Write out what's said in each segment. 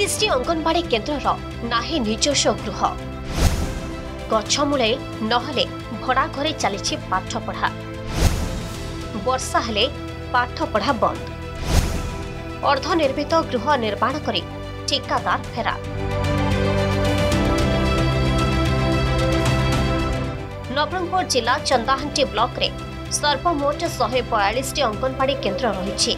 33टी अंगनवाड़ी केन्द्र नाही निजस्व गृह गछमूले नहले भड़ा घरे चली पाठ पढ़ा वर्षा हेले पाठ पढ़ा बंद अर्धनिर्मित गृह निर्माण करी ठिकादार फेरार। नवरंगपुर जिला चंदाहांटी ब्लॉक रे सर्वमोट 142टी अंगनवाड़ी केन्द्र रही।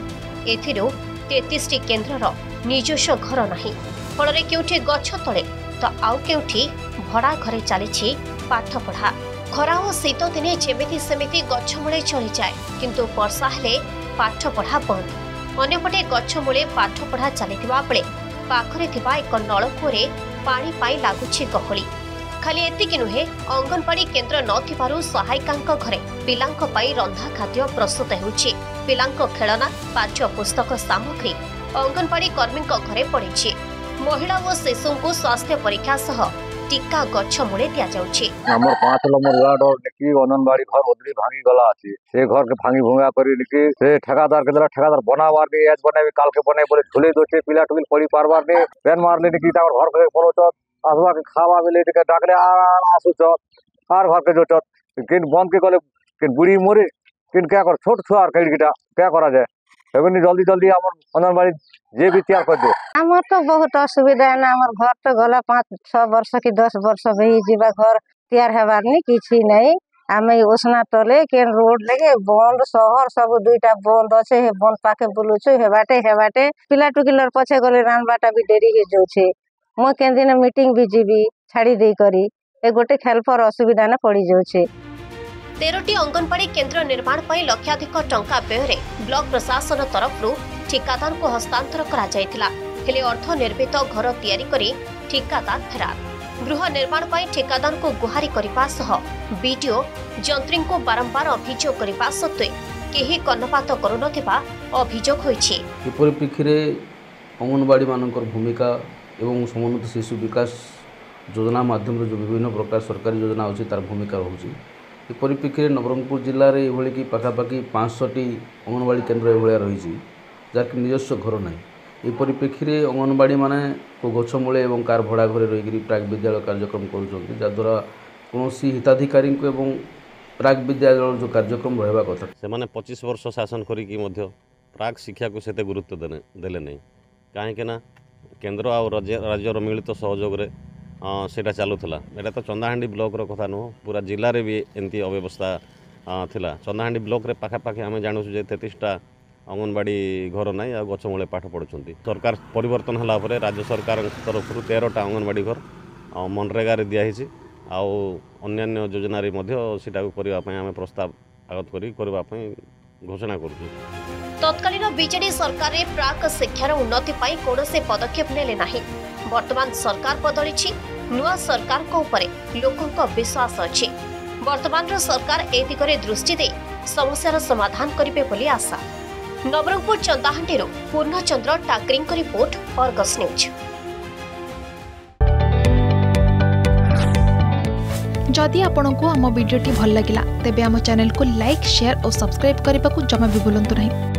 33टी केन्द्र निजस्व घर नहीं फल केउठी गछ तले तो आउ केउठी भड़ा घरे चली पाठ पढ़ा। खरा और शीत दिने जेमिति सेमिति गछमूले चली जाए किंतु वर्षा हेले पाठ पढ़ा बंद। अन्यपटे गछमूले पाठ पढ़ा चलिथिबा बेले पाखरे थिबा एक नलकूरे पानी पाई लागुछि गहली। खाली एतिकी नुहे अंगनवाड़ी केन्द्र नथिबारु सहायिकांक घरे पिलांक पाई रंधा खाद्य प्रस्तुत हेउछि। पिलांक खेलना पाठ्य पुस्तक सामग्री अंगनवाड़ी कर्मींक घरे पड़िछि। महिला और शिशु को स्वास्थ्य परीक्षा सह टीका गछमूले दिया जाउछि। हमर 5 नंबर वार्ड और निकी अंगनवाड़ी घर ओदरी भांगी गला अछि। से घर के भांगी भुंगा करी निकी से ठेकेदार के द्वारा ठेकेदार बनावार ने एज बनाबे काल के बनाई बोले झुले दोचे पिला टुल पड़ी पारवार ने पेन मारले निकी तार घर के परोच आसवा के खावा बेले के डाकले आसुच आर घर के जोचत किन बंद के गले किन बुढ़ी मोरे किन क्या कर छोट छुआर कईटा क्या करा जाए एबनी जल्दी जल्दी हमर अंगनवाड़ी जे भी तैयार कर दे। हमर तो बहुत असुविधा है ना। हमर घर तो गला 5-6 वर्ष की 10 वर्ष भई जीवा घर तैयार हेबार नहीं किछि नहीं। आमे ओसना टले के रोड लेके बंद शहर सब दुईटा बंद अच्छे बंद पाके बुलुछु हेबाटे पिला टुकिलर पछे गले रान बाटा भी डेरी हे जोछे। मो केन दिन मीटिंग भी जीवी छाड़ी दे करी ए गोटे हेल्पर असुविधा ना पड़ी जोछे। 13टी अंगनवाड़ी केन्द्र निर्माण पर लक्षाधिक टंका व्यय ब्लॉक प्रशासन तरफ ठिकादार को हस्तांतर करा जायतिला। हेले अर्थ निर्मित घर तैयारी करी ठिकादार फेरार। गृह निर्माण पर ठिकादार को गुहारी करने सह बीडीओ जंत्री को बारंबार अभियोग करने सत्वे केही कर्णपात करुनथिबा अभियोग होईछि। परिप्रेक्षी अंगनवाड़ी मानकर भूमिका एवं समन्वित शिशु विकास योजना माध्यम जो विभिन्न प्रकार सरकारी योजना अच्छी तार भूमिका रोचे। परिप्रेक्षी नवरंगपुर जिले में ये कि पाखापाखि 500टी अंगनवाड़ी केन्द्र ये रही जहाँकि निजस्व घर ना। ये परिप्रेक्षी अंगनवाड़ी माने को गछमूले और कार भड़ा घरे रही प्राक विद्यालय कार्यक्रम करूद्वारा कौन हिताधिकारी को एवं प्राक विद्यालय जो कार्यक्रम रहा कथा से 25 वर्ष शासन करी प्राक शिक्षा को सेते गुरुत्व देले नहीं कहीं केन्द्र आ राज्यर मिलित सहयोग रे सेटा चलूला। एटा तो चंदाहांडी ब्लॉक रो कथा नुह पूरा जिले में भी एमती अव्यवस्था थिला। चंदाहांडी ब्लॉक रे पाखापाखि आम जानूँ 33टा अंगनवाड़ी घर ना आ गछमूले पाठ पढ़ुंट। सरकार परिवर्तन होला परे राज्य सरकार तरफ 13टा अंगनवाड़ी घर मनरेगा रे दियाही आउ अन्यान्य योजना रे मध्य सेटा करबा पई आमे प्रस्ताव आगत करी करबा पई घोषणा करूछु। तत्कालीन बीजेडी सरकार रे प्राक शिक्षार उन्नति पाई कोनोसे पदक्षेप नेले नाही। वर्तमान सरकार बदलिछि। नुआ सरकार को ऊपर लोकों का विश्वास अछि। वर्तमान रो सरकार ए दिगरे दृष्टि दे समस्यार समाधान करिवे बोली आशा। नवरंगपुर चंदाहांटी पूर्णचंद्र टाकरिंग रिपोर्ट अर्गस न्यूज। जदि आपंक आम भिडी भल लगा तेब आम चैनल को लाइक शेयर और सब्सक्राइब करने को जमा भी भूलु नहीं।